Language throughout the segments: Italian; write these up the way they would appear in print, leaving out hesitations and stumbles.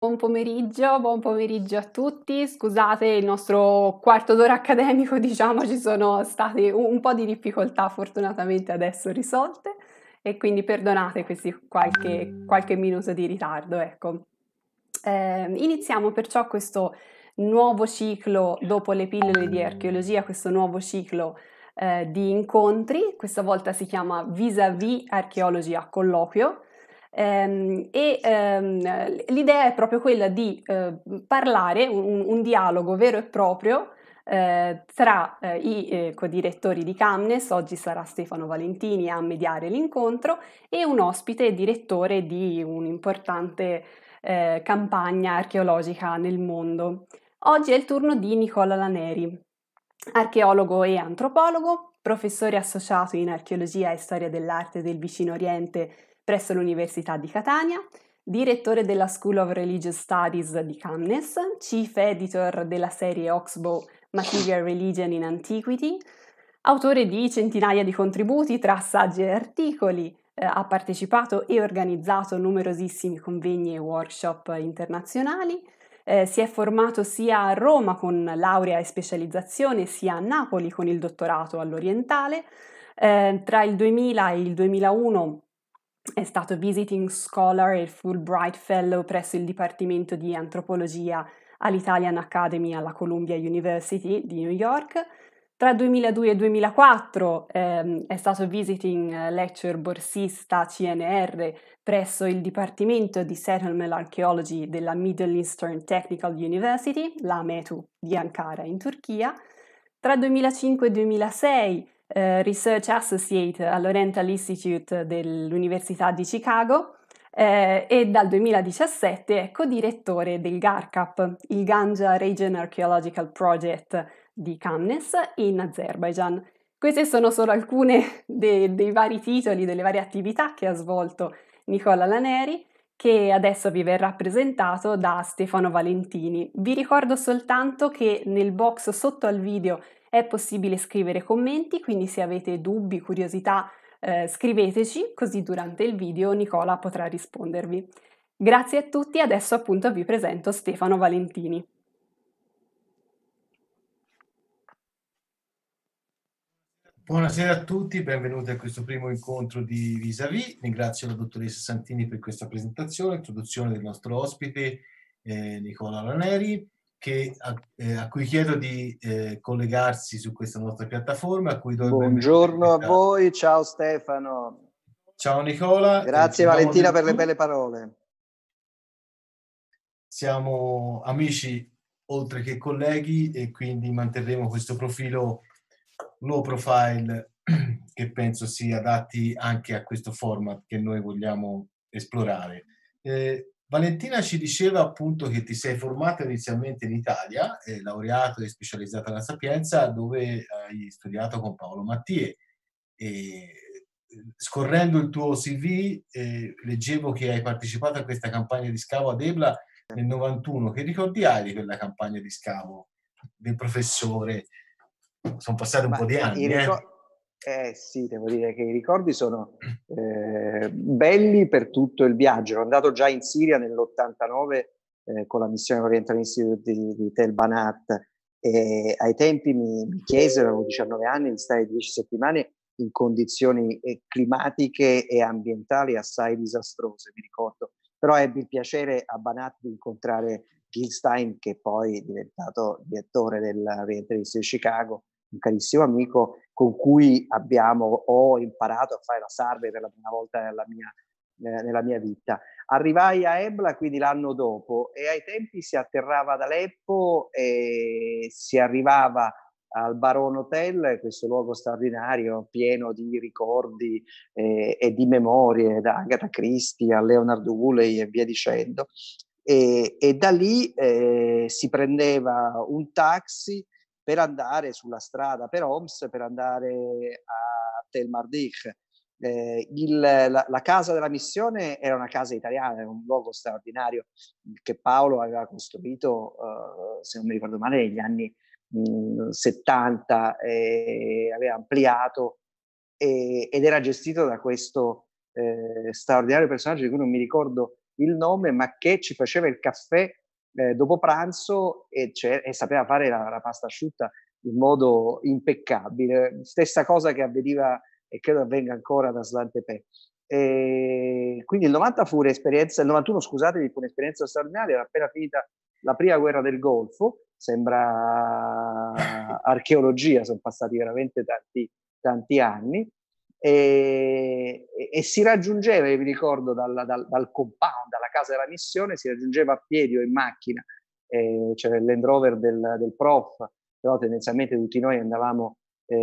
Buon pomeriggio a tutti. Scusate il nostro quarto d'ora accademico, diciamo, ci sono state un po' di difficoltà fortunatamente adesso risolte e quindi perdonate questi qualche minuto di ritardo, ecco. Iniziamo perciò questo nuovo ciclo dopo le pillole di archeologia, questo nuovo ciclo di incontri, questa volta si chiama Vis-à-vis Archeology a colloquio. L'idea è proprio quella di parlare, un dialogo vero e proprio tra i codirettori di Camnes, oggi sarà Stefano Valentini a mediare l'incontro, e un ospite direttore di un'importante campagna archeologica nel mondo. Oggi è il turno di Nicola Laneri, archeologo e antropologo, professore associato in archeologia e storia dell'arte del Vicino Oriente presso l'Università di Catania, direttore della School of Religious Studies di Camnes, chief editor della serie Oxbow Material Religion in Antiquity, autore di centinaia di contributi tra saggi e articoli, ha partecipato e organizzato numerosissimi convegni e workshop internazionali, si è formato sia a Roma con laurea e specializzazione, sia a Napoli con il dottorato all'Orientale. Tra il 2000 e il 2001 è stato visiting scholar e Fulbright Fellow presso il Dipartimento di Antropologia all'Italian Academy alla Columbia University di New York. Tra 2002 e 2004 è stato visiting lecture borsista CNR presso il Dipartimento di Settlement Archaeology della Middle Eastern Technical University, la METU di Ankara in Turchia. Tra 2005 e 2006 Research Associate all'Oriental Institute dell'Università di Chicago e dal 2017 è co-direttore del GARCAP, il Ganja Region Archaeological Project di Camnes in Azerbaijan. Queste sono solo alcune dei vari titoli, delle varie attività che ha svolto Nicola Laneri, che adesso vi verrà presentato da Stefano Valentini. Vi ricordo soltanto che nel box sotto al video è possibile scrivere commenti, quindi se avete dubbi, curiosità, scriveteci, così durante il video Nicola potrà rispondervi. Grazie a tutti, adesso appunto vi presento Stefano Valentini. Buonasera a tutti, benvenuti a questo primo incontro di Vis-à-Vis. Ringrazio la dottoressa Santini per questa presentazione, introduzione del nostro ospite Nicola Laneri, a cui chiedo di collegarsi su questa nostra piattaforma, a cui do il benvenuto. Buongiorno a voi, ciao Stefano. Ciao Nicola. Grazie Valentina per le belle parole. Siamo amici oltre che colleghi e quindi manterremo questo profilo low profile che penso si adatti anche a questo format che noi vogliamo esplorare. Valentina ci diceva appunto che ti sei formata inizialmente in Italia, laureato e specializzata nella Sapienza, dove hai studiato con Paolo Mattie. Scorrendo il tuo CV, leggevo che hai partecipato a questa campagna di scavo ad Ebla nel 91. Che ricordi hai di quella campagna di scavo del professore? Sono passati un po' di anni. Sì, devo dire che i ricordi sono belli per tutto il viaggio. Ero andato già in Siria nell'89 con la missione Oriental Institute di Tel Banat e ai tempi mi chiesero, avevo 19 anni, di stare 10 settimane in condizioni climatiche e ambientali assai disastrose, mi ricordo. Però ebbi il piacere a Banat di incontrare Gil Stein, che poi è diventato direttore dell'Oriental Institute di Chicago, un carissimo amico con cui ho imparato a fare la survey per la prima volta nella mia vita. Arrivai a Ebla quindi l'anno dopo e ai tempi si atterrava ad Aleppo e si arrivava al Baron Hotel, questo luogo straordinario pieno di ricordi e di memorie, da Agatha Christie a Leonard Woolley e via dicendo. E da lì si prendeva un taxi per andare sulla strada per Homs, per andare a Tel Mardikh. La casa della missione era una casa italiana, era un luogo straordinario che Paolo aveva costruito, se non mi ricordo male, negli anni 70, aveva ampliato ed era gestito da questo straordinario personaggio di cui non mi ricordo il nome, ma che ci faceva il caffè dopo pranzo e sapeva fare la pasta asciutta in modo impeccabile. Stessa cosa che avveniva e credo avvenga ancora da Slantepè. Quindi il 90 fu un'esperienza, il 91 scusatemi, fu un'esperienza straordinaria, era appena finita la prima guerra del Golfo, sembra archeologia, sono passati veramente tanti anni, e si raggiungeva, io mi ricordo, dal compound, dalla casa della missione, si raggiungeva a piedi o in macchina, c'era il Land Rover del prof, però tendenzialmente tutti noi andavamo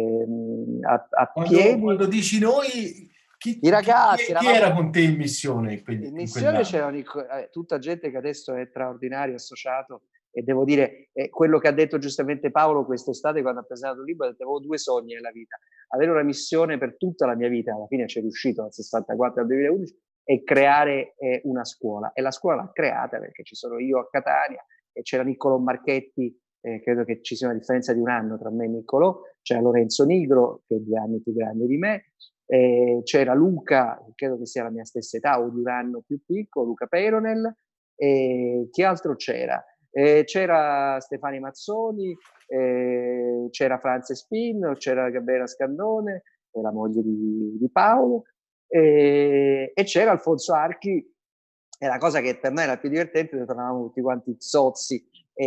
a piedi. Quando dici noi, i ragazzi, chi era con te in missione in missione c'erano tutta gente che adesso è straordinario, associato, e devo dire, quello che ha detto giustamente Paolo quest'estate quando ha presentato il libro, ha detto: avevo due sogni nella vita, avere una missione per tutta la mia vita, alla fine ci è riuscito dal 64 al 2011, e creare una scuola, e la scuola l'ha creata perché ci sono io a Catania e c'era Niccolò Marchetti, credo che ci sia una differenza di un anno tra me e Niccolò, c'era Lorenzo Nigro che è 2 anni più grande di me, c'era Luca, credo che sia la mia stessa età o di un anno più piccolo, Luca Peronel, chi altro c'era? C'era Stefani Mazzoni, c'era Franze Spin, c'era Gabriela Scandone, la moglie di Paolo, e c'era Alfonso Archi, e la cosa che per me era più divertente, tornavamo tutti quanti zozzi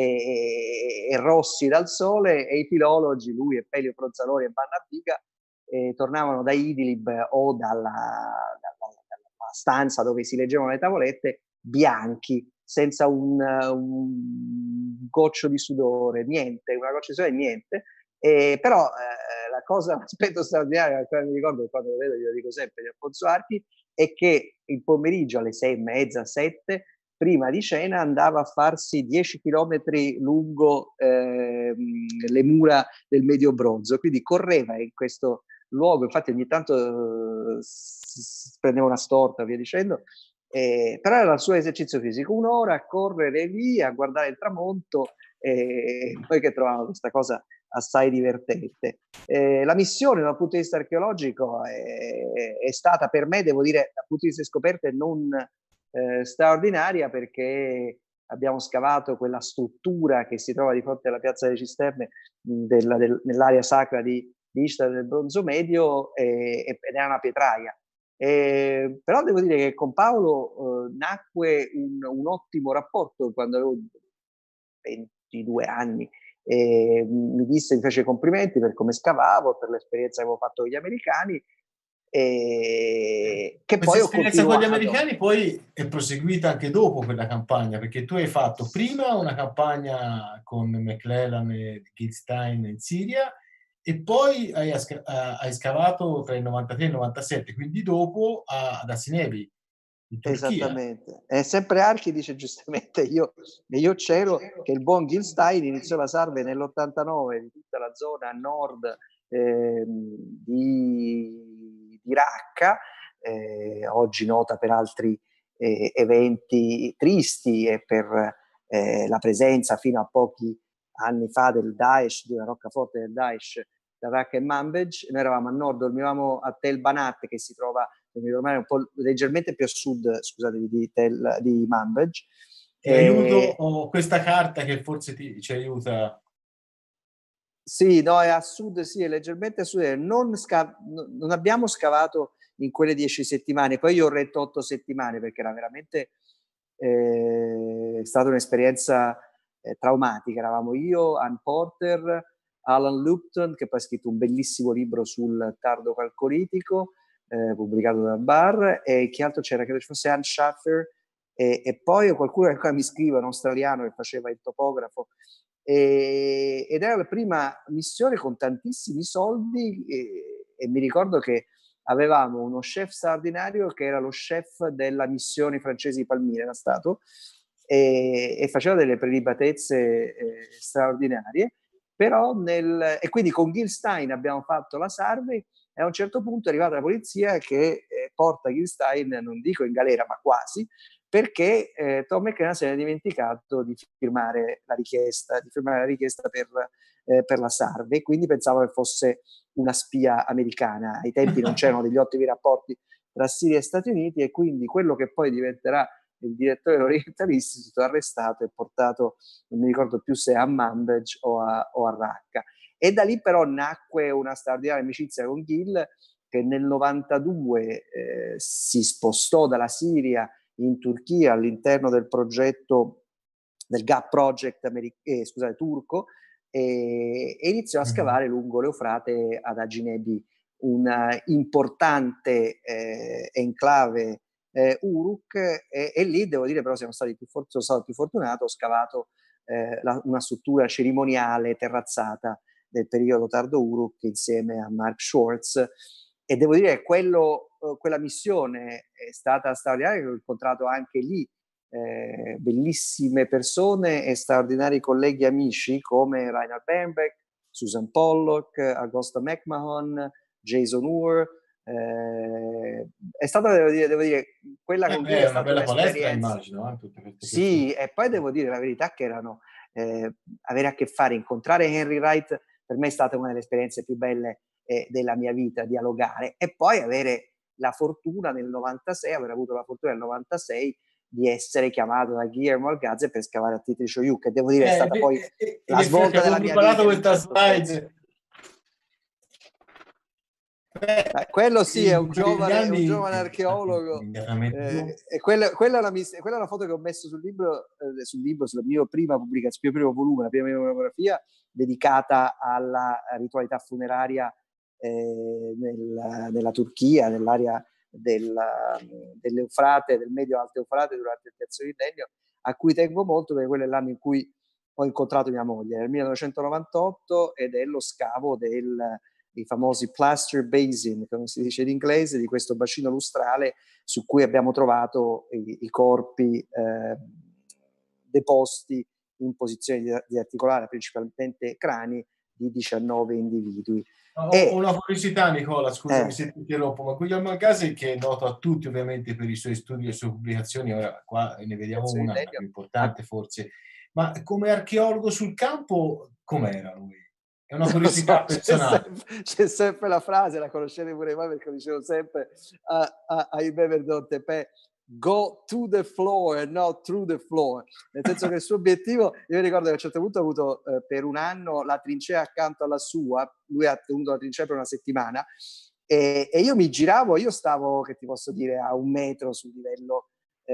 e rossi dal sole, e i filologi, lui e Pelio Fronzalori e Vanna Biga, tornavano da Idlib o dalla stanza dove si leggevano le tavolette, bianchi, senza un goccio di sudore, niente, una goccia di sudore, niente. Però l'aspetto straordinario che mi ricordo, quando lo vedo glielo dico sempre, di Alfonso Archi, è che il pomeriggio alle 6:30, 7, prima di cena andava a farsi 10 chilometri lungo le mura del Medio Bronzo, quindi correva in questo luogo, infatti ogni tanto prendeva una storta, via dicendo, però era il suo esercizio fisico, 1 ora a correre via, a guardare il tramonto, poi che trovavo questa cosa assai divertente. La missione dal punto di vista archeologico è stata per me, devo dire, dal punto di vista di scoperte non straordinaria, perché abbiamo scavato quella struttura che si trova di fronte alla piazza delle Cisterne nell'area sacra di Ishtar del Bronzo Medio, ed era una pietraia. Però devo dire che con Paolo nacque un ottimo rapporto quando avevo 22 anni. Mi fece complimenti per come scavavo, per l'esperienza che avevo fatto con gli americani, che questa poi ho esperienza con gli continuato. americani poi è proseguita anche dopo quella campagna, perché tu hai fatto prima una campagna con McClellan e Gilstein in Siria, e poi hai scavato tra il 93 e il 97, quindi dopo ad Asinevi in Turchia. Esattamente, e sempre Archi dice giustamente, io c'ero, che il buon Gilstein iniziò la salve nell'89 di tutta la zona a nord di Raqqa, oggi nota per altri eventi tristi e per la presenza fino a pochi anni fa del Daesh, di una roccaforte del Daesh, da Raqqa e Manbij. Noi eravamo a nord, dormivamo a Tel Banat, che si trova un po' leggermente più a sud, scusate, di Manbij. Ti aiuto questa carta che forse ci aiuta. Sì, no, è a sud, sì, è leggermente a sud. Non abbiamo scavato in quelle 10 settimane, poi io ho retto 8 settimane perché era veramente stata un'esperienza traumatica. Eravamo io, Ann Porter, Alan Lupton, che poi ha scritto un bellissimo libro sul tardo calcolitico, pubblicato da Barr, e chi altro c'era? Credo ci fosse Ann Schaffer, e poi qualcuno che ancora mi scrive, un australiano che faceva il topografo, ed era la prima missione con tantissimi soldi, e mi ricordo che avevamo uno chef straordinario che era lo chef della missione francese di Palmira, era stato, e faceva delle prelibatezze straordinarie. Però e quindi con Gilstein abbiamo fatto la survey, e a un certo punto è arrivata la polizia che porta Gilstein, non dico in galera, ma quasi, perché Tom McClellan si era dimenticato di firmare la richiesta per la survey, quindi pensavo che fosse una spia americana. Ai tempi non c'erano degli ottimi rapporti tra Siria e Stati Uniti, e quindi quello che poi diventerà il direttore dell'Oriental Institute, arrestato e portato, non mi ricordo più se a Manbij o a Raqqa. E da lì però nacque una straordinaria amicizia con Gil, che nel 92 si spostò dalla Siria in Turchia all'interno del progetto del GAP Project turco, e iniziò a scavare lungo l'Eufrate ad Aginebi, un importante enclave Uruk, e lì devo dire però sono stato più fortunato, ho scavato una struttura cerimoniale terrazzata del periodo tardo Uruk insieme a Mark Schwartz, e devo dire che quella missione è stata straordinaria. Ho incontrato anche lì bellissime persone e straordinari colleghi e amici come Reinhard Bernbeck, Susan Pollock, Augusta McMahon, Jason Moore. È stata, devo dire, quella con cui è una stata bella palestra, un'esperienza. immagino, tutte queste Sì, e poi devo dire la verità che erano avere a che fare, incontrare Henry Wright per me è stata una delle esperienze più belle della mia vita, dialogare, e poi avere la fortuna aver avuto la fortuna nel 96 di essere chiamato da Guillermo Algaze per scavare a Titrișoiu, che devo dire è stata poi la svolta della mia vita. Avevo preparato questa slide. Quello sì, è un giovane archeologo, e quella è una foto che ho messo sul sulla mia prima pubblicazione, il primo volume, la prima mia monografia dedicata alla ritualità funeraria nella Turchia, nell'area dell'Eufrate, del medio alto Eufrate, durante il terzo millennio, a cui tengo molto perché quello è l'anno in cui ho incontrato mia moglie, nel 1998, ed è lo scavo i famosi plaster basin, come si dice in inglese, di questo bacino lustrale su cui abbiamo trovato i corpi deposti in posizione di articolare, principalmente crani, di 19 individui. Ho una curiosità, Nicola, scusami se ti interrompo, ma Guglielmo Algaze, che è noto a tutti ovviamente per i suoi studi e le sue pubblicazioni, ora qua ne vediamo una più importante forse, ma come archeologo sul campo com'era lui? È una curiosità personale. C'è sempre la frase, la conoscete pure voi perché lo dicevo sempre ai Beverdon Tepe: go to the floor and not through the floor, nel senso che il suo obiettivo, io ricordo che a un certo punto ha avuto per un anno la trincea accanto alla sua, lui ha tenuto la trincea per una settimana, e io mi giravo, io stavo, che ti posso dire, a 1 metro sul livello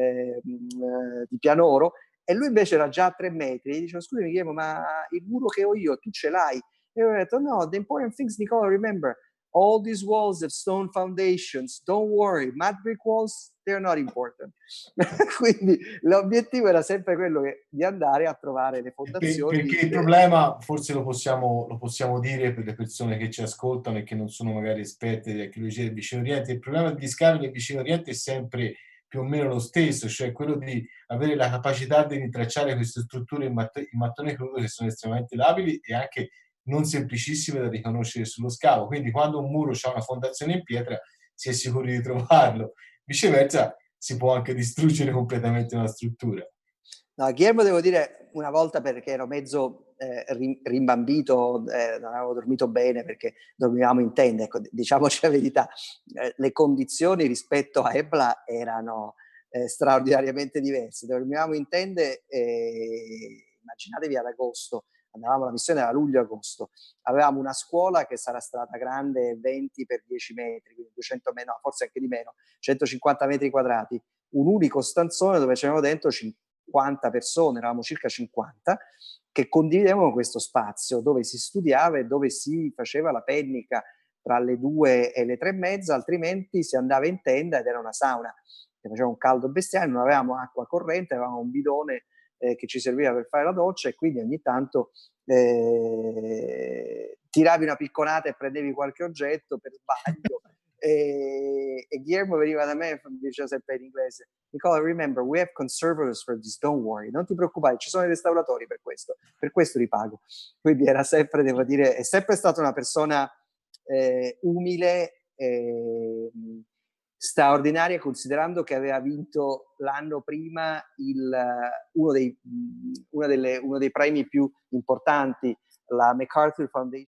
di pianoro, e lui invece era già a 3 metri, e dicevo: scusami Guillermo, ma il muro che ho io tu ce l'hai? E ho detto: no, the important things, Nicola, remember, all these walls have stone foundations, don't worry, mud brick walls, they're not important. Quindi l'obiettivo era sempre quello di andare a trovare le fondazioni. Perché il problema, forse lo possiamo dire per le persone che ci ascoltano e che non sono magari esperte di archeologia del Vicino Oriente, il problema degli scavi nel Vicino Oriente è sempre più o meno lo stesso, cioè quello di avere la capacità di rintracciare queste strutture in mattone crudo, che sono estremamente labili e anche non semplicissime da riconoscere sullo scavo. Quindi quando un muro ha una fondazione in pietra si è sicuri di trovarlo, viceversa si può anche distruggere completamente una struttura. No, Guillermo, devo dire, una volta, perché ero mezzo rimbambito, non avevo dormito bene perché dormivamo in tenda, ecco, diciamoci la verità, le condizioni rispetto a Ebla erano straordinariamente diverse. Dormivamo in tende, immaginatevi ad agosto, andavamo alla missione a luglio-agosto, avevamo una scuola che sarà stata grande 20 per 10 metri, quindi 200 no, forse anche di meno, 150 metri quadrati, un unico stanzone dove c'erano dentro 50 persone, eravamo circa 50, che condividevano questo spazio dove si studiava e dove si faceva la pennica tra le 2 e le 3:30, altrimenti si andava in tenda ed era una sauna, che faceva un caldo bestiale, non avevamo acqua corrente, avevamo un bidone che ci serviva per fare la doccia, e quindi ogni tanto tiravi una picconata e prendevi qualche oggetto per sbaglio. E Guillermo veniva da me e diceva sempre in inglese: Nicola, remember, we have conservators for this, don't worry, non ti preoccupare, ci sono i restauratori per questo li pago. Quindi era sempre, devo dire, è sempre stata una persona umile, straordinaria, considerando che aveva vinto l'anno prima uno dei premi più importanti, la MacArthur Foundation.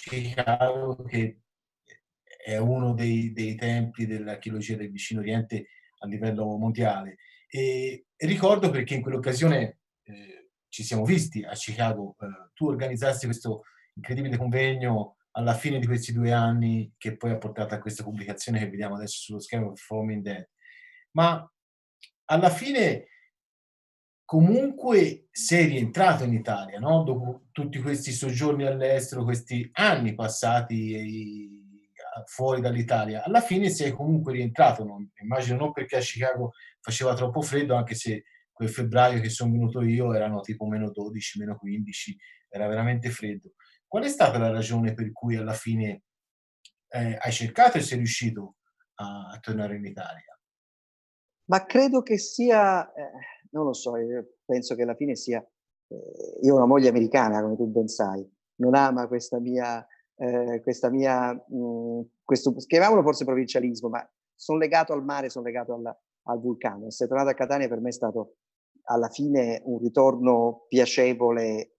Chicago, che è uno dei templi dell'archeologia del Vicino Oriente a livello mondiale. E ricordo perché in quell'occasione ci siamo visti a Chicago, tu organizzasti questo incredibile convegno alla fine di questi 2 anni che poi ha portato a questa pubblicazione che vediamo adesso sullo schermo, Foaming Dead. Ma alla fine comunque sei rientrato in Italia, no? Dopo tutti questi soggiorni all'estero, questi anni passati fuori dall'Italia, alla fine sei comunque rientrato, immagino non perché a Chicago faceva troppo freddo, anche se quel febbraio che sono venuto io erano tipo meno 12, meno 15, era veramente freddo. Qual è stata la ragione per cui alla fine hai cercato e sei riuscito a tornare in Italia? Ma credo che sia, non lo so, io penso che alla fine sia, io ho una moglie americana, come tu ben sai, non ama questa mia, questo, chiamiamolo forse provincialismo, ma sono legato al mare, sono legato al vulcano. Essere tornato a Catania per me è stato alla fine un ritorno piacevole,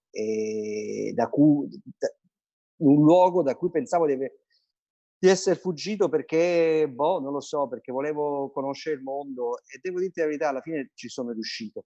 un luogo da cui pensavo di essere fuggito perché, boh, non lo so, perché volevo conoscere il mondo, e devo dirti la verità, alla fine ci sono riuscito.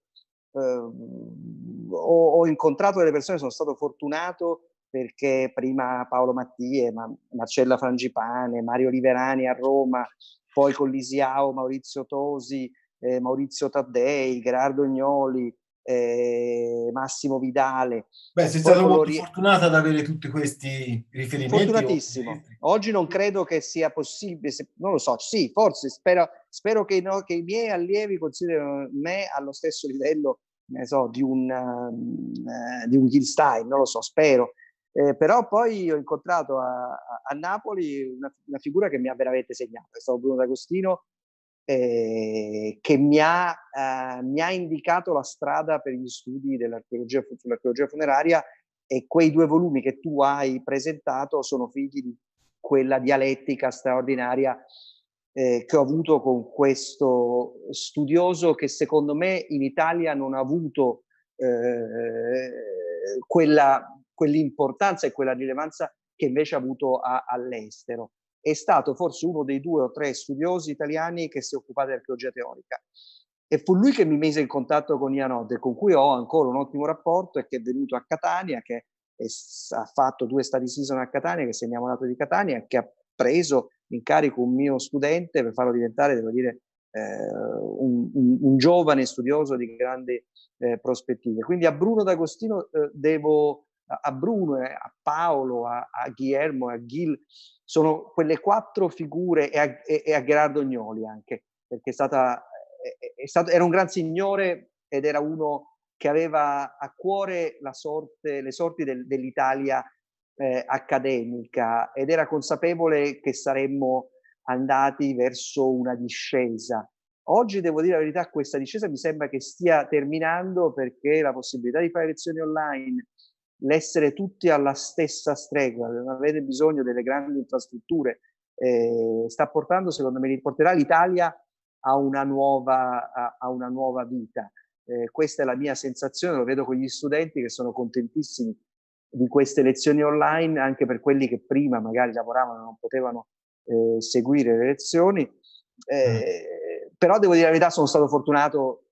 Ho incontrato delle persone, sono stato fortunato perché prima Paolo Mattie, Marcella Frangipane, Mario Liverani a Roma, poi con Lisiao, Maurizio Tosi, Maurizio Taddei, Gerardo Gnoli, Massimo Vidale. Beh, sei Poi stato con molto fortunato ad avere tutti questi riferimenti o Fortunatissimo. Oggi non credo che sia possibile, non lo so, sì, forse spero che, no, che i miei allievi considerino me allo stesso livello, ne so, di un Gil Stein, non lo so, spero. Però poi ho incontrato a Napoli una figura che mi ha veramente segnato, è stato Bruno D'Agostino, che mi ha indicato la strada per gli studi sull'archeologia funeraria, e quei 2 volumi che tu hai presentato sono figli di quella dialettica straordinaria che ho avuto con questo studioso che secondo me in Italia non ha avuto quell'importanza e quella rilevanza che invece ha avuto all'estero. È stato forse uno dei 2 o 3 studiosi italiani che si è occupato di archeologia teorica. E fu lui che mi mise in contatto con Ian Hodder, con cui ho ancora un ottimo rapporto, e che è venuto a Catania, che ha fatto 2 study season a Catania, che si è innamorato di Catania, e che ha preso in carico un mio studente per farlo diventare, devo dire, un giovane studioso di grandi prospettive. Quindi a Bruno D'Agostino a Bruno, a Paolo, a Guillermo, a Gil, sono quelle 4 figure, e a Gerardo Gnoli anche, perché era un gran signore ed era uno che aveva a cuore le sorti dell'Italia accademica, ed era consapevole che saremmo andati verso una discesa. Oggi devo dire la verità, questa discesa mi sembra che stia terminando, perché la possibilità di fare lezioni online, l'essere tutti alla stessa stregua, non avete bisogno delle grandi infrastrutture, sta portando, secondo me, riporterà l'Italia a una nuova vita. Questa è la mia sensazione, lo vedo con gli studenti che sono contentissimi di queste lezioni online, anche per quelli che prima magari lavoravano e non potevano seguire le lezioni. Però devo dire la verità, sono stato fortunato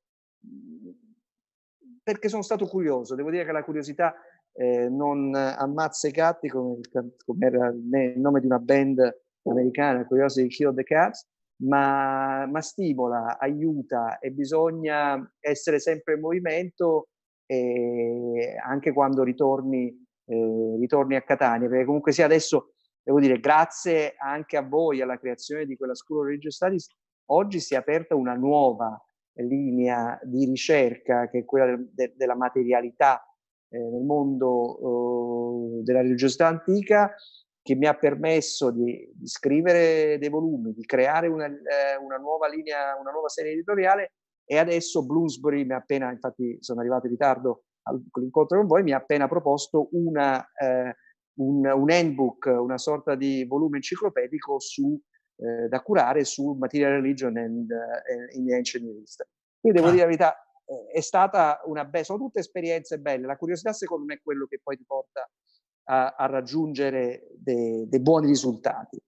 perché sono stato curioso. Devo dire che la curiosità non ammazza i gatti, come era il nome di una band americana, Curiosity Killed the Cats, ma stimola, aiuta, e bisogna essere sempre in movimento, anche quando ritorni a Catania, perché comunque sia adesso, devo dire, grazie anche a voi, alla creazione di quella School of Religious Studies, oggi si è aperta una nuova linea di ricerca, che è quella della materialità nel mondo della religiosità antica, che mi ha permesso di scrivere dei volumi, di creare una nuova linea, una nuova serie editoriale. E adesso Bloomsbury mi ha appena, infatti sono arrivato in ritardo all'incontro con voi, mi ha appena proposto un handbook, una sorta di volume enciclopedico da curare su Material Religion in the Ancient Near East. Quindi devo dire la verità, è stata sono tutte esperienze belle. La curiosità secondo me è quello che poi ti porta a raggiungere dei buoni risultati.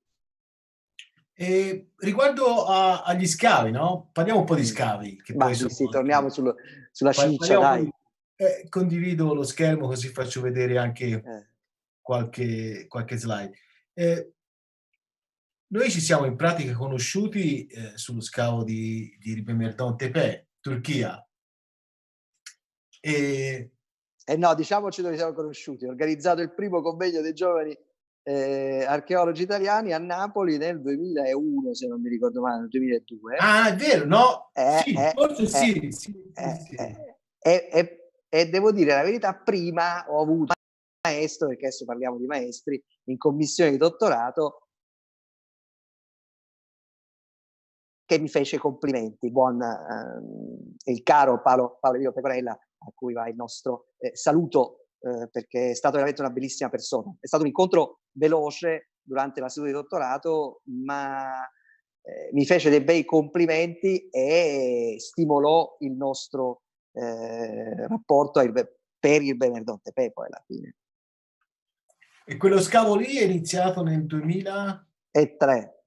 E riguardo agli scavi, no? Parliamo un po' di scavi. Che poi Sì, torniamo sulla ciccia, parliamo dai. Condivido lo schermo così faccio vedere anche qualche slide. Noi ci siamo in pratica conosciuti sullo scavo di Ribemerdon Tepe, Turchia. No, diciamoci dove siamo conosciuti. Ho organizzato il primo convegno dei giovani archeologi italiani a Napoli nel 2001, se non mi ricordo male, nel 2002. Ah, è vero, no? Sì, forse sì. E devo dire la verità, prima ho avuto un maestro, perché adesso parliamo di maestri, in commissione di dottorato, che mi fece complimenti, il caro Paolo Emilio Pecorella, a cui va il nostro saluto, perché è stato veramente una bellissima persona. È stato un incontro veloce durante la seduta di dottorato, ma mi fece dei bei complimenti e stimolò il nostro rapporto per il Benedetto Tepe poi alla fine. E quello scavo lì è iniziato nel 2003.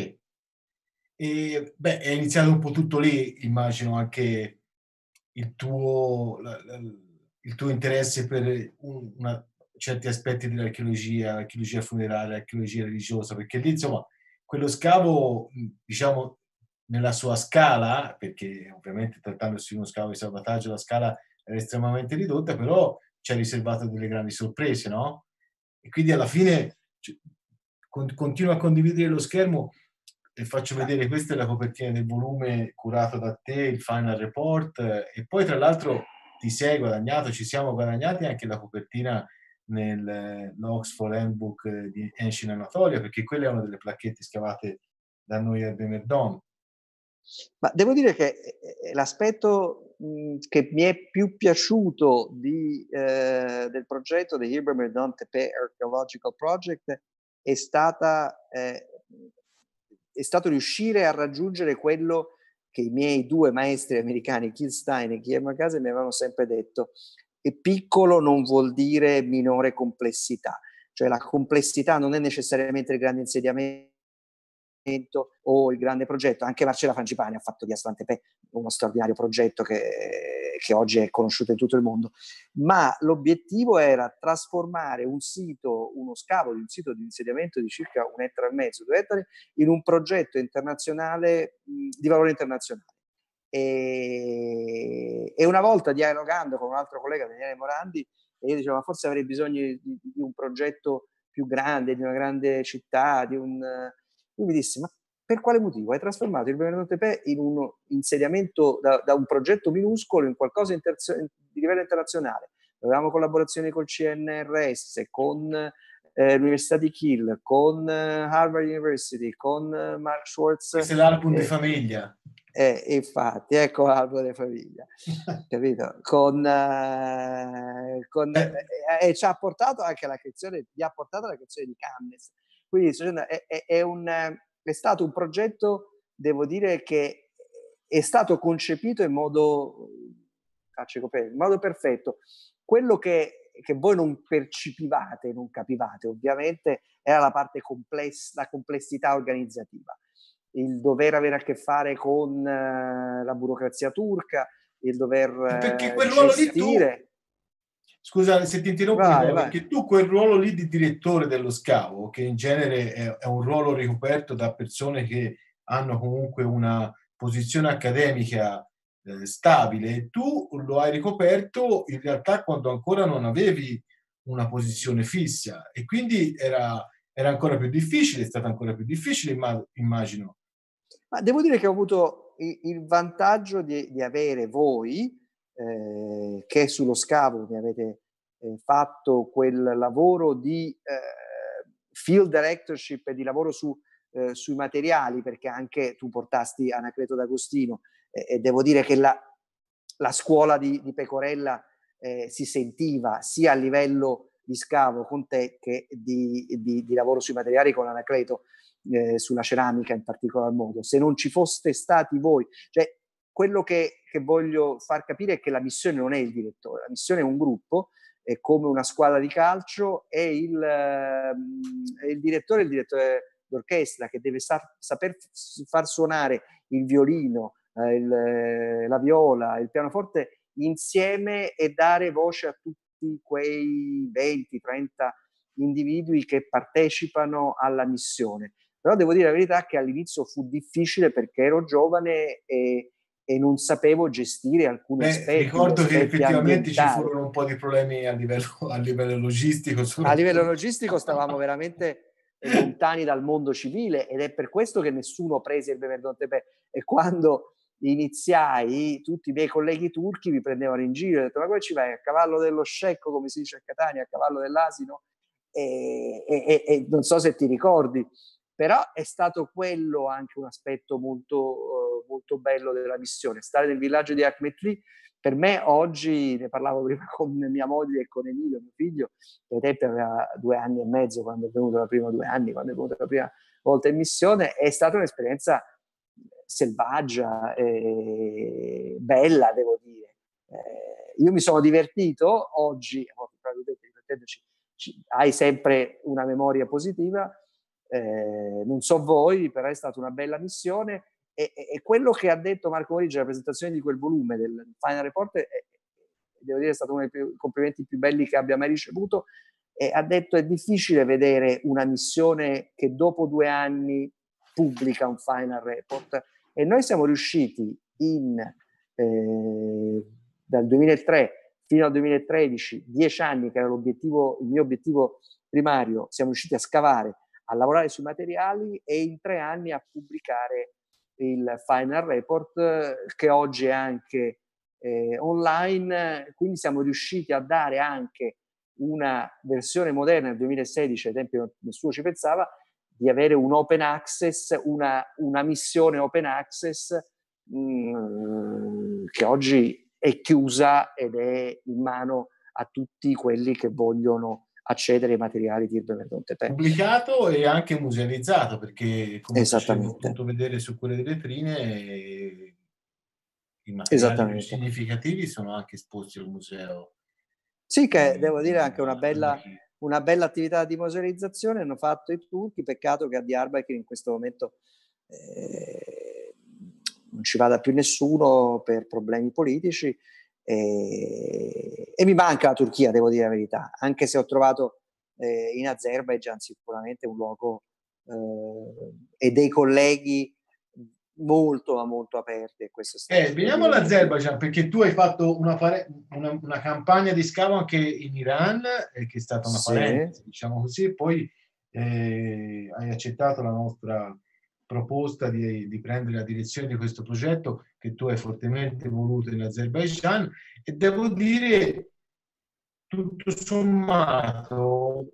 E beh, è iniziato un po' tutto lì, immagino anche il tuo interesse per certi aspetti dell'archeologia, archeologia funeraria, archeologia religiosa, perché lì insomma quello scavo, diciamo, nella sua scala, perché ovviamente trattandosi di uno scavo di salvataggio la scala era estremamente ridotta, però ci ha riservato delle grandi sorprese, no? E quindi alla fine continuo a condividere lo schermo e faccio vedere, questa è la copertina del volume curato da te, il final report, e poi tra l'altro ti sei guadagnato, ci siamo guadagnati anche la copertina nell'Oxford Handbook di Ancient Anatolia, perché quella è una delle placchette scavate da noi a Bemerdon. Ma devo dire che l'aspetto che mi è più piaciuto del progetto di Bemerdon Tepe Archaeological Project è stato riuscire a raggiungere quello che i miei due maestri americani, Keith Stein e Guillermo Case, mi avevano sempre detto: e piccolo non vuol dire minore complessità, cioè la complessità non è necessariamente il grande insediamento o il grande progetto. Anche Marcella Frangipani ha fatto di Aslan Tepe uno straordinario progetto che oggi è conosciuto in tutto il mondo, ma l'obiettivo era trasformare uno scavo di un sito di insediamento di circa 1,5 ettari, 2 ettari, in un progetto internazionale di valore internazionale. E una volta dialogando con un altro collega, Daniele Morandi, e io dicevo: ma forse avrei bisogno di un progetto più grande, di una grande città, lui mi disse: ma per quale motivo hai trasformato il Benedetto Tepe in un insediamento da un progetto minuscolo in qualcosa di livello internazionale? Avevamo collaborazioni col CNRS, con l'Università di Kiel, con Harvard University, con Mark Schwartz. Questo è l'album di famiglia. Infatti, ecco l'album di famiglia, capito? E ci ha portato anche alla creazione, gli ha portato alla creazione di Cannes. Quindi è stato un progetto, devo dire, che è stato concepito in modo perfetto. Quello che voi non percepivate, non capivate, ovviamente, era la parte complessa, la complessità organizzativa. Il dover avere a che fare con la burocrazia turca, il dover perché quel ruolo gestire... lì scusa se ti interrompo, perché tu quel ruolo lì di direttore dello scavo, che in genere è un ruolo ricoperto da persone che hanno comunque una posizione accademica stabile, tu lo hai ricoperto in realtà quando ancora non avevi una posizione fissa, e quindi era ancora più difficile, è stato ancora più difficile, immagino. Ma devo dire che ho avuto il vantaggio di avere voi, che sullo scavo mi avete fatto quel lavoro di field directorship e di lavoro sui materiali, perché anche tu portasti Anacleto D'Agostino, e devo dire che la scuola di Pecorella si sentiva sia a livello di scavo con te che di lavoro sui materiali con Anacleto, sulla ceramica in particolar modo. Se non ci foste stati voi, cioè quello che voglio far capire è che la missione non è il direttore, la missione è un gruppo come una squadra di calcio, e il direttore d'orchestra, che deve saper far suonare il violino, la viola, il pianoforte insieme e dare voce a tutti quei 20-30 individui che partecipano alla missione. Però devo dire la verità che all'inizio fu difficile, perché ero giovane e non sapevo gestire alcuni aspetti, ricordo che effettivamente ci ambientali. furono un po' di problemi a livello logistico. A livello logistico stavamo veramente lontani dal mondo civile, ed è per questo che nessuno prese il Bemerdontepe. E quando iniziai, tutti i miei colleghi turchi mi prendevano in giro, ho detto: ma come ci vai? A cavallo dello scecco, come si dice a Catania, a cavallo dell'asino? E non so se ti ricordi, però è stato quello anche un aspetto molto bello della missione, stare nel villaggio di Ahmetli. Per me oggi, ne parlavo prima con mia moglie e con Emilio, mio figlio, che ai tempi aveva 2 anni e mezzo quando è venuto la prima, 2 anni quando è venuto la prima volta in missione, è stata un'esperienza selvaggia e bella, devo dire. Io mi sono divertito oggi, probabilmente divertendoci, hai sempre una memoria positiva, non so voi, però è stata una bella missione. E quello che ha detto Marco Morigia alla presentazione di quel volume del Final Report, devo dire, è stato uno dei complimenti più belli che abbia mai ricevuto. E ha detto: è difficile vedere una missione che dopo 2 anni pubblica un Final Report, e noi siamo riusciti dal 2003 fino al 2013, 10 anni, che era il mio obiettivo primario, siamo riusciti a scavare, a lavorare sui materiali, e in 3 anni a pubblicare il Final Report, che oggi è anche online. Quindi siamo riusciti a dare anche una versione moderna. Nel 2016, ai tempi nessuno ci pensava, di avere un open access, una missione open access che oggi è chiusa ed è in mano a tutti quelli che vogliono accedere ai materiali di Bemerdontepe. Pubblicato e anche musealizzato, perché come facevo Esattamente. appunto vedere su quelle delle vetrine, i materiali più significativi sono anche esposti al museo. Sì, che devo dire anche una bella attività di musealizzazione hanno fatto i turchi. Peccato che a Diyarbakir in questo momento non ci vada più nessuno per problemi politici, e mi manca la Turchia, devo dire la verità, anche se ho trovato in Azerbaijan sicuramente un luogo e dei colleghi molto aperti, e questo è stato Veniamo all'Azerbaijan, perché tu hai fatto una campagna di scavo anche in Iran, che è stata una parentesi, diciamo così, e poi hai accettato la nostra proposta di prendere la direzione di questo progetto che tu hai fortemente voluto in Azerbaijan, e devo dire, tutto sommato,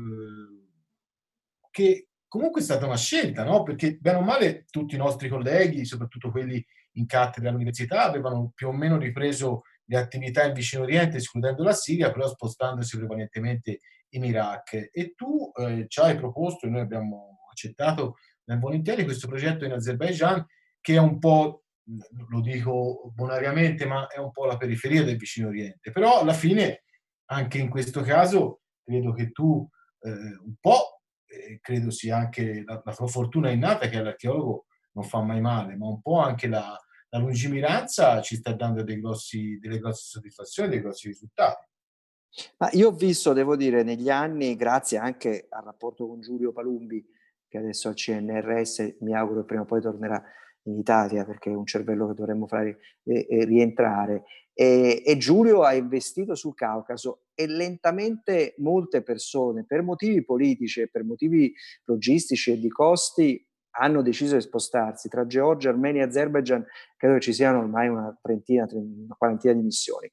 che comunque è stata una scelta, no? Perché bene o male tutti i nostri colleghi, soprattutto quelli in cattedra all'università, avevano più o meno ripreso le attività in Vicino Oriente, escludendo la Siria, però spostandosi prevalentemente in Iraq. E tu ci hai proposto, e noi abbiamo accettato ben volentieri, questo progetto in Azerbaijan, che è un po', lo dico bonariamente, ma è un po' la periferia del Vicino Oriente. Però alla fine, anche in questo caso, credo che tu un po', credo sia anche la tua fortuna innata, che all'archeologo non fa mai male, ma un po' anche la lungimiranza ci sta dando delle grosse soddisfazioni, dei grossi risultati. Ma io ho visto, devo dire, negli anni, grazie anche al rapporto con Giulio Palumbi, che adesso al CNRS, mi auguro che prima o poi tornerà in Italia, perché è un cervello che dovremmo fare rientrare. E Giulio ha investito sul Caucaso, e lentamente molte persone, per motivi politici e per motivi logistici e di costi, hanno deciso di spostarsi. Tra Georgia, Armenia e Azerbaijan credo che ci siano ormai una quarantina di missioni.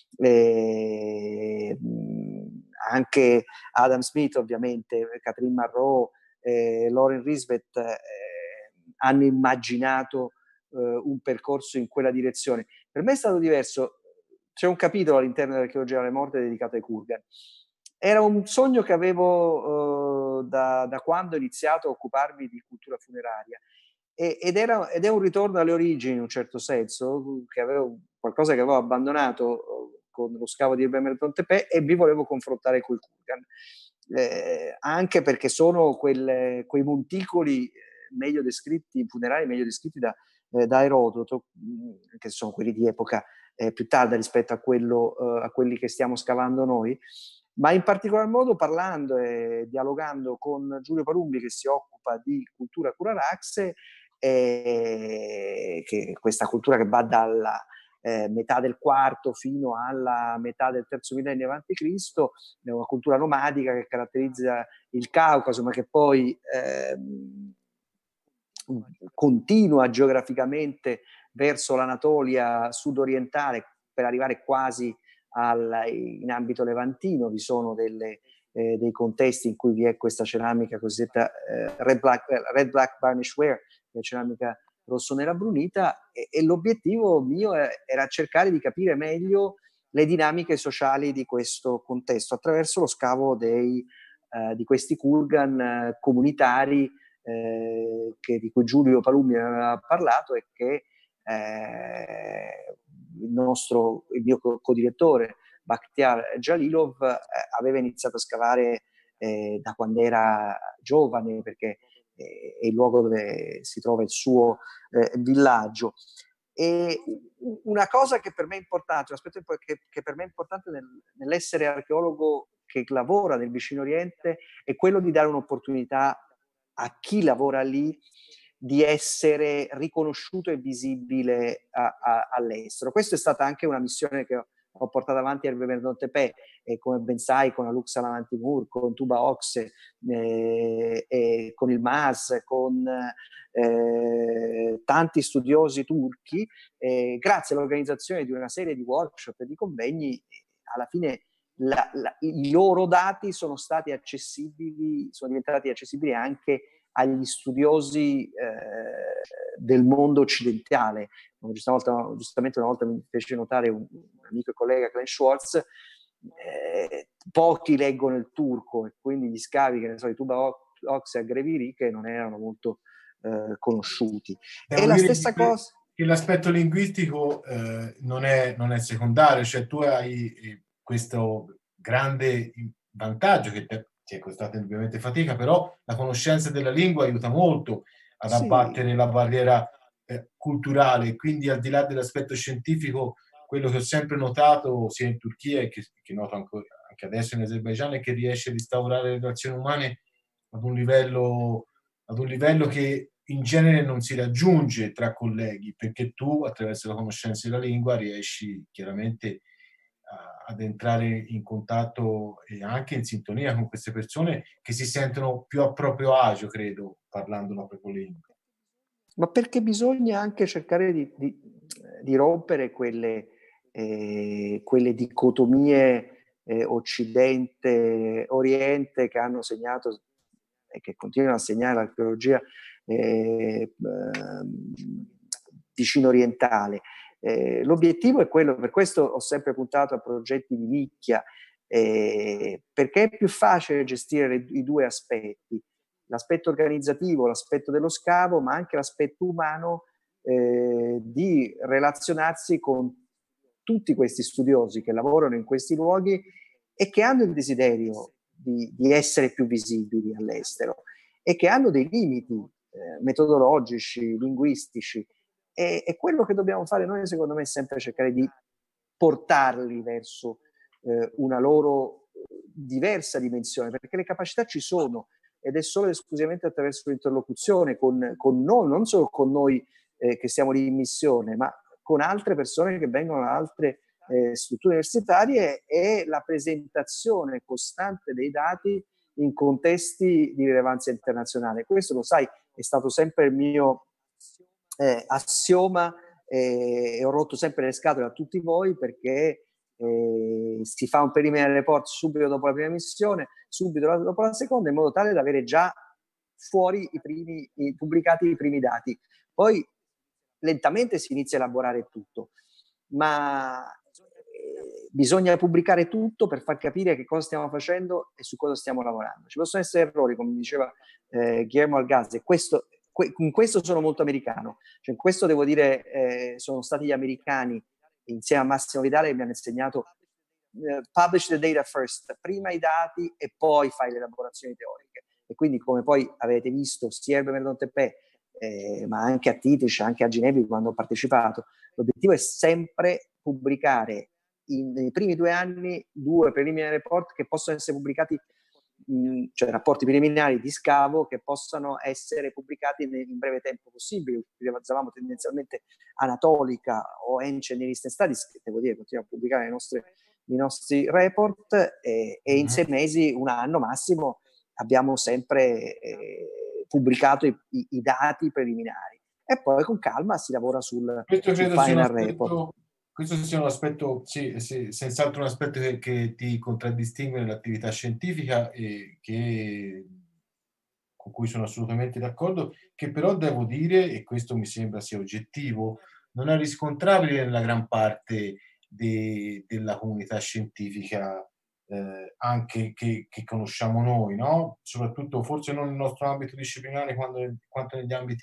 Anche Adam Smith, ovviamente, Catherine Marrow, Lauren Risvet hanno immaginato un percorso in quella direzione. Per me è stato diverso. C'è un capitolo all'interno dell'archeologia delle morte dedicato ai Kurgan. Era un sogno che avevo da quando ho iniziato a occuparmi di cultura funeraria, ed è un ritorno alle origini, in un certo senso, qualcosa che avevo abbandonato con lo scavo di Erbemer-Dontepè, e vi volevo confrontare con i kurgan, anche perché sono quei monticoli meglio descritti, funerari meglio descritti da Erodoto, che sono quelli di epoca più tarda rispetto a quelli che stiamo scavando noi, ma in particolar modo parlando e dialogando con Giulio Palumbi, che si occupa di cultura Curaraxe, che questa cultura che va dalla metà del IV fino alla metà del III millennio avanti Cristo, è una cultura nomadica che caratterizza il Caucaso, ma che poi continua geograficamente verso l'Anatolia sudorientale per arrivare quasi in ambito levantino. Vi sono dei contesti in cui vi è questa ceramica cosiddetta red black varnish ware, che è ceramica rosso-nera brunita, e l'obiettivo mio era cercare di capire meglio le dinamiche sociali di questo contesto attraverso lo scavo di questi kurgan comunitari di cui Giulio Palumbi aveva parlato, e che il mio co-direttore Bakhtiar Jalilov aveva iniziato a scavare da quando era giovane, perché è il luogo dove si trova il suo villaggio. E una cosa che per me è importante, un aspetto che per me è importante nell'essere archeologo che lavora nel Vicino Oriente, è quello di dare un'opportunità a chi lavora lì di essere riconosciuto e visibile all'estero. Questa è stata anche una missione che ho portato avanti a Erbemer-Dontepè, come ben sai, con Aluk Salavantimur, con Tuba Okse, con il MAS, con tanti studiosi turchi, grazie all'organizzazione di una serie di workshop e di convegni. Alla fine i loro dati sono diventati accessibili anche agli studiosi del mondo occidentale. Giustamente una volta mi fece notare un amico e collega, Glenn Schwartz, pochi leggono il turco, e quindi gli scavi, che ne so, di Tuba Okse a Greviri, che non erano molto conosciuti. Devo e la dire stessa cosa... che l'aspetto linguistico non è secondario, cioè tu hai questo grande vantaggio che ti è costato ovviamente fatica, però la conoscenza della lingua aiuta molto ad abbattere la barriera culturale. Quindi, al di là dell'aspetto scientifico, quello che ho sempre notato sia in Turchia e che noto anche adesso in Azerbaigian, è che riesce a instaurare le relazioni umane ad un livello che in genere non si raggiunge tra colleghi, perché tu, attraverso la conoscenza della lingua, riesci chiaramente ad entrare in contatto e anche in sintonia con queste persone che si sentono più a proprio agio, credo, parlando la propria lingua. Ma perché bisogna anche cercare di rompere quelle dicotomie Occidente-Oriente che hanno segnato e che continuano a segnare l'archeologia vicino orientale. L'obiettivo è quello, per questo ho sempre puntato a progetti di nicchia, perché è più facile gestire i due aspetti, l'aspetto organizzativo, l'aspetto dello scavo, ma anche l'aspetto umano di relazionarsi con tutti questi studiosi che lavorano in questi luoghi e che hanno il desiderio di essere più visibili all'estero e che hanno dei limiti metodologici, linguistici, e quello che dobbiamo fare noi, secondo me, è sempre cercare di portarli verso una loro diversa dimensione, perché le capacità ci sono, ed è solo ed esclusivamente attraverso l'interlocuzione con noi, non solo con noi che siamo lì in missione, ma con altre persone che vengono da altre strutture universitarie, e la presentazione costante dei dati in contesti di rilevanza internazionale. Questo, lo sai, è stato sempre il mio assioma, e ho rotto sempre le scatole a tutti voi, perché si fa un preliminary report subito dopo la prima missione, subito dopo la seconda, in modo tale da avere già fuori pubblicati i primi dati. Poi lentamente si inizia a elaborare tutto, ma bisogna pubblicare tutto per far capire che cosa stiamo facendo e su cosa stiamo lavorando. Ci possono essere errori, come diceva Guillermo Algazzi, e in questo sono molto americano. Cioè, in questo devo dire sono stati gli americani, insieme a Massimo Vidale, che mi hanno insegnato publish the data first, prima i dati e poi fai le elaborazioni teoriche. E quindi, come poi avete visto sia a Merlon-Teppè, ma anche a Titish, anche a Ginevri quando ho partecipato, l'obiettivo è sempre pubblicare nei primi 2 anni 2 preliminary report che possono essere pubblicati, cioè rapporti preliminari di scavo che possano essere pubblicati in breve tempo possibile. Utilizzavamo tendenzialmente Anatolica o Engineering Studies, che devo dire continuiamo a pubblicare i nostri report, e in 6 mesi, 1 anno massimo, abbiamo sempre pubblicato i dati preliminari, e poi con calma si lavora sul final report. Questo sia un aspetto, sì, senz'altro un aspetto che ti contraddistingue nell'attività scientifica e con cui sono assolutamente d'accordo, che però devo dire, e questo mi sembra sia oggettivo, non è riscontrabile nella gran parte della comunità scientifica, anche che conosciamo noi, no? Soprattutto forse non nel nostro ambito disciplinare quanto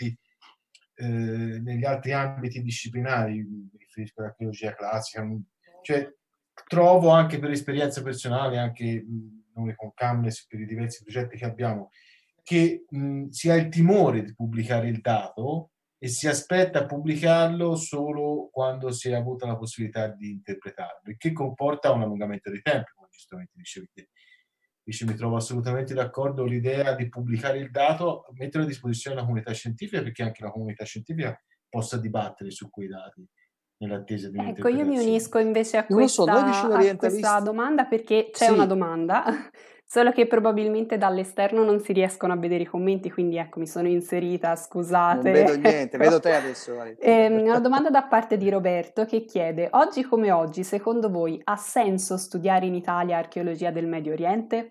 negli altri ambiti disciplinari, mi riferisco all'archeologia classica, cioè trovo anche per esperienza personale, anche noi con Camnes, per i diversi progetti che abbiamo, che si ha il timore di pubblicare il dato e si aspetta a pubblicarlo solo quando si è avuta la possibilità di interpretarlo, il che comporta un allungamento dei tempi, come giustamente dicevi te. Dice, mi trovo assolutamente d'accordo l'idea di pubblicare il dato, metterlo a disposizione della comunità scientifica, perché anche la comunità scientifica possa dibattere su quei dati nell'attesa di Ecco, io mi un'interpretazione. unisco invece a Non lo so, noi vicino questa orientalisti domanda, perché c'è sì, una domanda, solo che probabilmente dall'esterno non si riescono a vedere i commenti, quindi ecco, mi sono inserita, scusate. non vedo niente, Ecco. vedo te adesso. Una domanda da parte di Roberto che chiede: oggi come oggi, secondo voi ha senso studiare in Italia archeologia del Medio Oriente?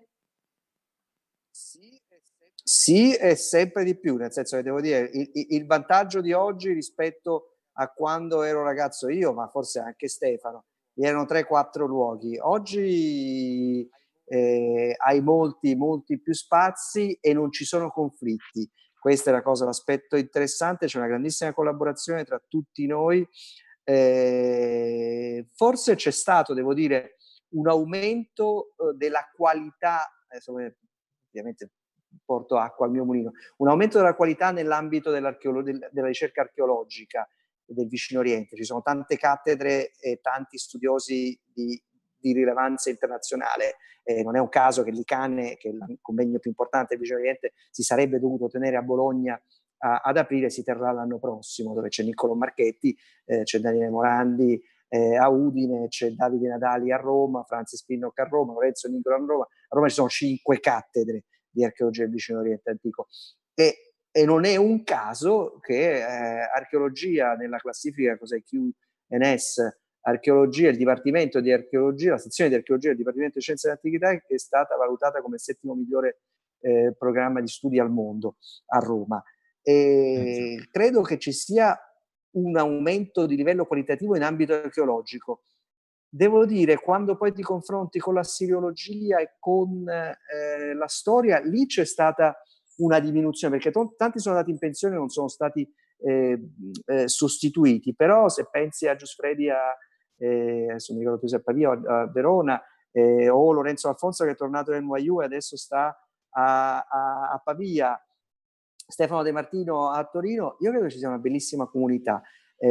Sì, e sempre di più, nel senso che devo dire, il vantaggio di oggi rispetto a quando ero ragazzo io, ma forse anche Stefano, erano 3-4 luoghi. Oggi hai molti più spazi e non ci sono conflitti. Questa è la cosa, l'aspetto interessante, c'è una grandissima collaborazione tra tutti noi. Forse c'è stato, devo dire, un aumento della qualità, ovviamente porto acqua al mio mulino, un aumento della qualità nell'ambito della ricerca archeologica del Vicino Oriente. Ci sono tante cattedre e tanti studiosi di rilevanza internazionale. Non è un caso che l'ICANE, che è il convegno più importante del Vicino Oriente, si sarebbe dovuto tenere a Bologna ad aprile, si terrà l'anno prossimo, dove c'è Niccolò Marchetti, c'è Daniele Morandi a Udine, c'è Davide Nadali a Roma, Francis Pinnock a Roma, Lorenzo Nicolo a Roma. A Roma ci sono 5 cattedre di archeologia del Vicino Oriente Antico, e non è un caso che archeologia nella classifica, cos'è QNS, archeologia, il dipartimento di archeologia, la sezione di archeologia del Dipartimento di Scienze dell'Antichità, che è stata valutata come il 7° migliore programma di studi al mondo a Roma. E credo che ci sia un aumento di livello qualitativo in ambito archeologico. Devo dire, quando poi ti confronti con la siriologia e con la storia, lì c'è stata una diminuzione, perché tanti sono andati in pensione e non sono stati sostituiti. Però se pensi a Giuffredi, adesso mi ricordo più se a Pavia, a Verona, o Lorenzo Alfonso che è tornato nel NYU e adesso sta a Pavia, Stefano De Martino a Torino, io credo che ci sia una bellissima comunità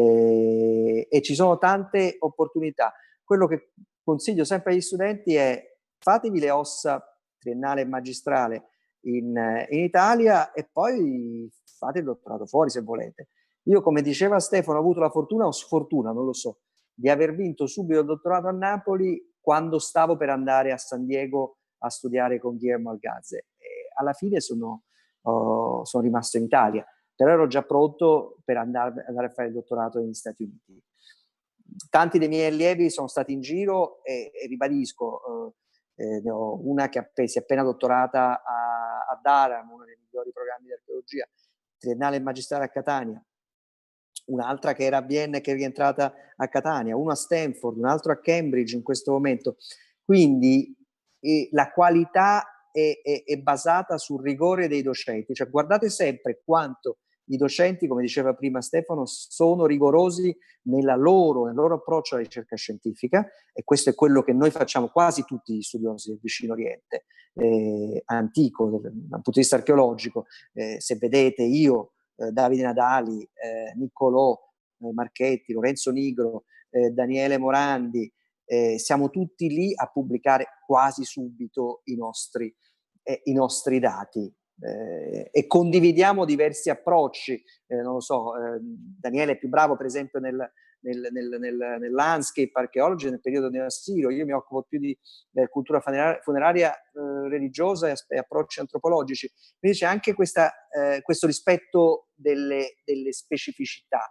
e ci sono tante opportunità. Quello che consiglio sempre agli studenti è: fatevi le ossa triennale e magistrale in Italia e poi fate il dottorato fuori se volete. Io, come diceva Stefano, ho avuto la fortuna o sfortuna, non lo so, di aver vinto subito il dottorato a Napoli quando stavo per andare a San Diego a studiare con Guillermo Algaze. E alla fine sono rimasto in Italia, però ero già pronto per andare a fare il dottorato negli Stati Uniti. Tanti dei miei allievi sono stati in giro e ribadisco, ne ho una che si è appena dottorata a Durham, uno dei migliori programmi di archeologia, triennale e magistrale a Catania, un'altra che era a Vienna e che è rientrata a Catania, uno a Stanford, un altro a Cambridge in questo momento. Quindi la qualità è basata sul rigore dei docenti, cioè guardate sempre quanto i docenti, come diceva prima Stefano, sono rigorosi nel loro approccio alla ricerca scientifica, e questo è quello che noi facciamo quasi tutti gli studiosi del Vicino Oriente antico, dal punto di vista archeologico. Se vedete io, Davide Nadali, Niccolò Marchetti, Lorenzo Nigro, Daniele Morandi, siamo tutti lì a pubblicare quasi subito i nostri dati. E condividiamo diversi approcci, non lo so, Daniele è più bravo per esempio nel landscape archaeology nel periodo neoassiro, io mi occupo più di cultura funeraria religiosa e approcci antropologici, quindi c'è anche questo rispetto delle specificità.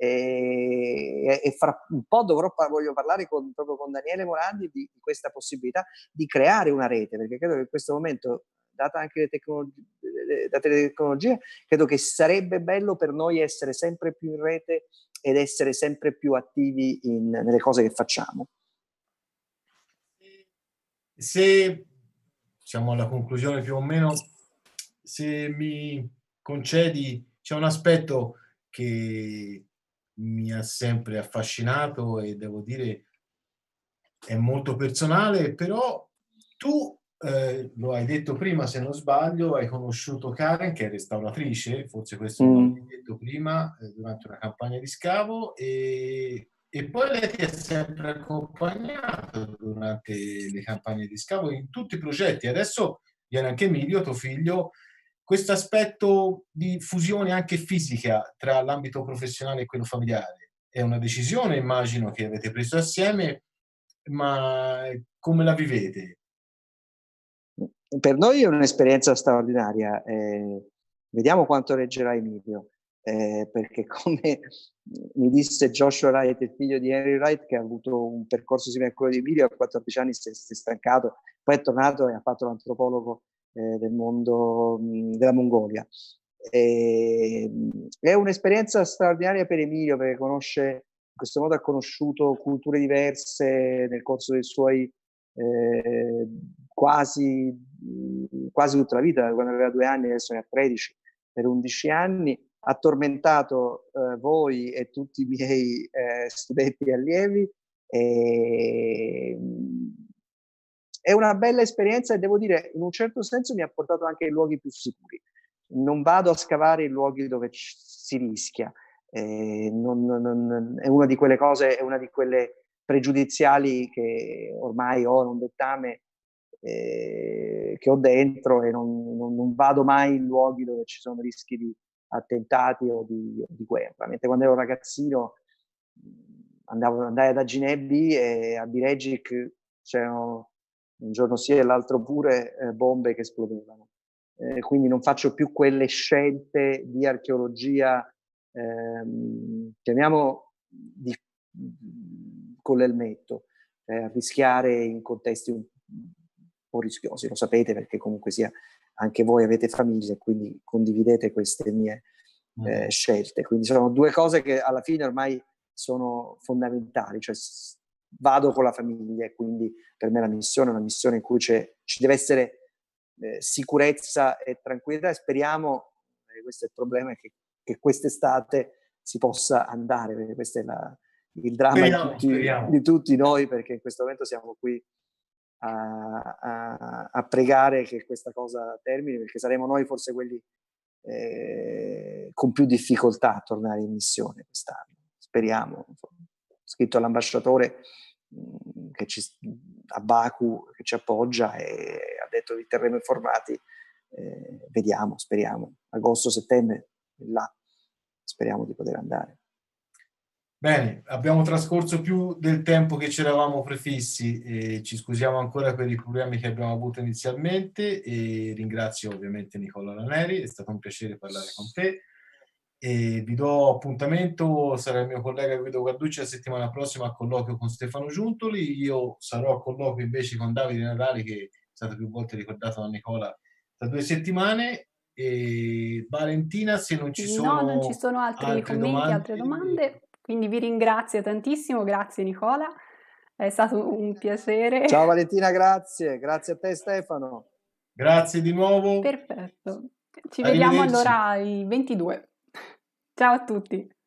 E fra un po' voglio parlare proprio con Daniele Morandi di questa possibilità di creare una rete, perché credo che in questo momento, date le tecnologie, credo che sarebbe bello per noi essere sempre più in rete ed essere sempre più attivi nelle cose che facciamo. Se siamo alla conclusione più o meno, se mi concedi, c'è un aspetto che mi ha sempre affascinato e devo dire è molto personale, però tu lo hai detto prima, se non sbaglio, hai conosciuto Karen, che è restauratrice, forse questo non l'hai detto prima, durante una campagna di scavo, e poi lei ti ha sempre accompagnato durante le campagne di scavo in tutti i progetti. Adesso viene anche Emilio, tuo figlio. Questo aspetto di fusione anche fisica tra l'ambito professionale e quello familiare è una decisione, immagino, che avete preso assieme, ma come la vivete? Per noi è un'esperienza straordinaria. Vediamo quanto reggerà Emilio, perché come mi disse Joshua Wright, il figlio di Henry Wright, che ha avuto un percorso simile a quello di Emilio, a 14 anni si è stancato, poi è tornato e ha fatto l'antropologo del mondo della Mongolia. È un'esperienza straordinaria per Emilio, perché in questo modo ha conosciuto culture diverse nel corso dei suoi quasi tutta la vita, quando aveva 2 anni, adesso ne ha 13, per 11 anni, ha tormentato voi e tutti i miei studenti e allievi. È una bella esperienza e devo dire, in un certo senso mi ha portato anche ai luoghi più sicuri. Non vado a scavare in luoghi dove si rischia. È una di quelle cose, è una di quelle pregiudiziali che ormai ho, un dettame che ho dentro, e non vado mai in luoghi dove ci sono rischi di attentati o di guerra. Mentre quando ero ragazzino andai ad Aginebi e a Biregic c'erano un giorno sì e l'altro pure bombe che esplodevano. Quindi non faccio più quelle scelte di archeologia, chiamiamo con l'elmetto, rischiare in contesti un po' rischiosi, lo sapete, perché comunque sia anche voi avete famiglie e quindi condividete queste mie scelte. Quindi sono 2 cose che alla fine ormai sono fondamentali, cioè vado con la famiglia e quindi per me la missione è una missione in cui ci deve essere sicurezza e tranquillità, e speriamo, questo è il problema, che quest'estate si possa andare, perché questo è il dramma di tutti noi, perché in questo momento siamo qui a pregare che questa cosa termini, perché saremo noi forse quelli con più difficoltà a tornare in missione quest'anno. Speriamo. Ho scritto all'ambasciatore a Baku, che ci appoggia, e ha detto vi terremo informati. Vediamo, speriamo. Agosto-settembre, là, speriamo di poter andare. Bene, abbiamo trascorso più del tempo che ci eravamo prefissi e ci scusiamo ancora per i problemi che abbiamo avuto inizialmente, e ringrazio ovviamente Nicola Raneri, è stato un piacere parlare con te e vi do appuntamento, sarà il mio collega Guido Guarducci la settimana prossima a colloquio con Stefano Giuntoli, io sarò a colloquio invece con Davide Nadali, che è stato più volte ricordato da Nicola, tra 2 settimane. E Valentina, se non ci sono, non ci sono altri commenti, altre domande, quindi vi ringrazio tantissimo, grazie Nicola, è stato un piacere. Ciao Valentina, grazie a te Stefano. Grazie di nuovo. Perfetto, ci vediamo allora ai 22. Ciao a tutti.